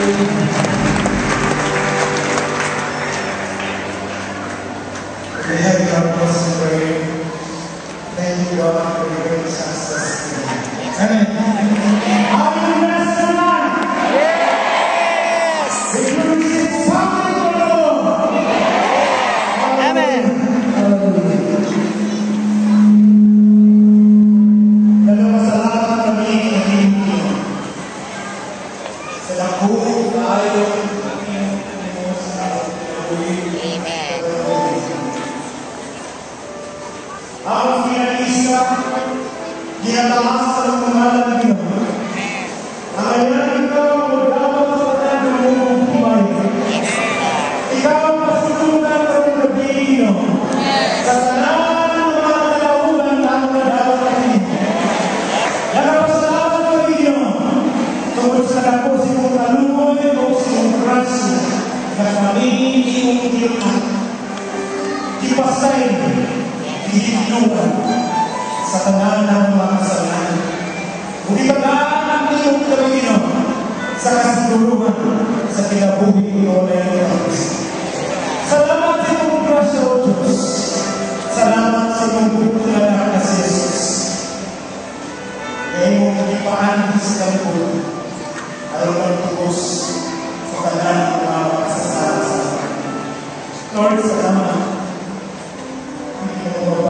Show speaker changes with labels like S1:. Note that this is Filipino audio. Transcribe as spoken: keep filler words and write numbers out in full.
S1: We have God was praying. Thank you, God, for your great success. Amen. Are you blessed tonight? Yes. If you receive something from the Lord. Amen. Dalawa sa lahat kami nahingi. Sa lakuin tayo ang pinalisa, ginataas sa pangalan ng Pinoy. Ang kanyang ikaw ang dapat sa kanyang ng buhay. Ikaw ang pasutunan sa mga Pilipino. Sa tanan ng mga kalaunan na ang dapat natin. Nagpasalamat ng Pinoy tungkol sa kapos mong talumoy o mong krasyo na pamilin mong ilukan. Ipasayin Ilukan sa tanan ng mga kasalanan. Kung itagaan ang iyong Pilipino sa kasiguluhan sa kinabuhi o na iyong kapis. Salamat sa iyong grasya o Diyos. Salamat sa iyong bukula na si Jesus. Kaya iyong magipaan sa kalipod. Ayaw ng tugos sa tanan